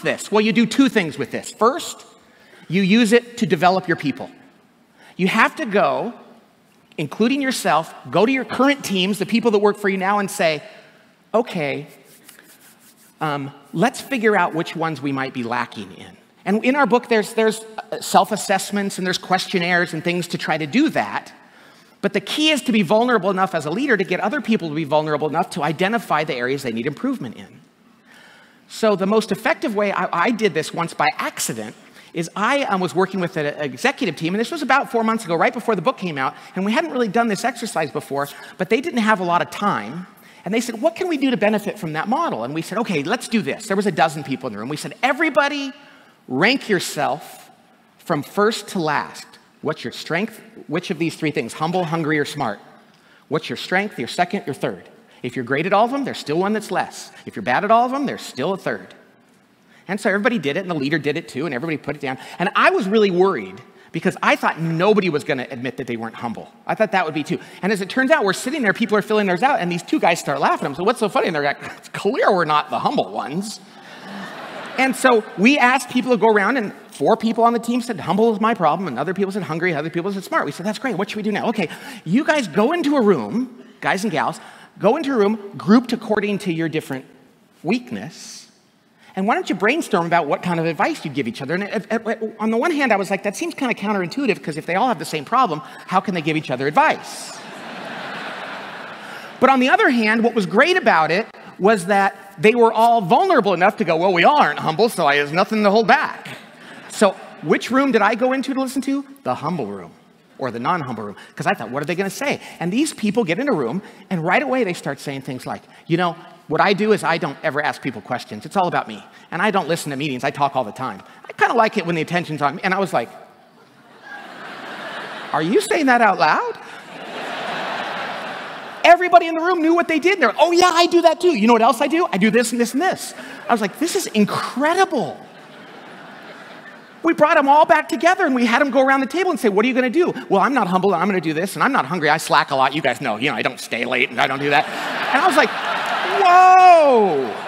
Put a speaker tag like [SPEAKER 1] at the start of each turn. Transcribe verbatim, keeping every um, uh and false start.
[SPEAKER 1] tweak this? Well, you do two things with this. First, you use it to develop your people. You have to go, including yourself, go to your current teams, the people that work for you now, and say, okay, um, let's figure out which ones we might be lacking in. And in our book, there's, there's self-assessments and there's questionnaires and things to try to do that. But the key is to be vulnerable enough as a leader to get other people to be vulnerable enough to identify the areas they need improvement in. So the most effective way I, I did this once by accident is I um, was working with an executive team, and this was about four months ago, right before the book came out, and we hadn't really done this exercise before, but they didn't have a lot of time. And they said, what can we do to benefit from that model? And we said, okay, let's do this. There was a dozen people in the room. We said, everybody rank yourself from first to last. What's your strength? Which of these three things? Humble, hungry, or smart? What's your strength, your second, your third? If you're great at all of them, there's still one that's less. If you're bad at all of them, there's still a third. And so everybody did it, and the leader did it too, and everybody put it down. And I was really worried because I thought nobody was going to admit that they weren't humble. I thought that would be too. And as it turns out, we're sitting there, people are filling theirs out, and these two guys start laughing. I'm like, what's so funny? And they're like, it's clear we're not the humble ones. And so we asked people to go around, and four people on the team said, humble is my problem, and other people said hungry, other people said smart. We said, that's great, what should we do now? Okay, you guys go into a room, guys and gals, go into a room grouped according to your different weakness, and why don't you brainstorm about what kind of advice you give each other? And at, at, on the one hand, I was like, that seems kind of counterintuitive, because if they all have the same problem, how can they give each other advice? But on the other hand, what was great about it was that they were all vulnerable enough to go, well, we all aren't humble, so I, there's nothing to hold back. So which room did I go into to listen to? The humble room, or the non-humble room, because I thought, what are they going to say? And these people get in a room, and right away they start saying things like, you know, what I do is I don't ever ask people questions. It's all about me. And I don't listen to meetings. I talk all the time. I kind of like it when the attention's on me. And I was like, are you saying that out loud? Everybody in the room knew what they did. And they're like, oh, yeah, I do that too. You know what else I do? I do this and this and this. I was like, this is incredible. We brought them all back together, and we had them go around the table and say, what are you going to do? Well, I'm not humble, and I'm going to do this, and I'm not hungry. I slack a lot. You guys know, you know, I don't stay late, and I don't do that. And I was like, whoa.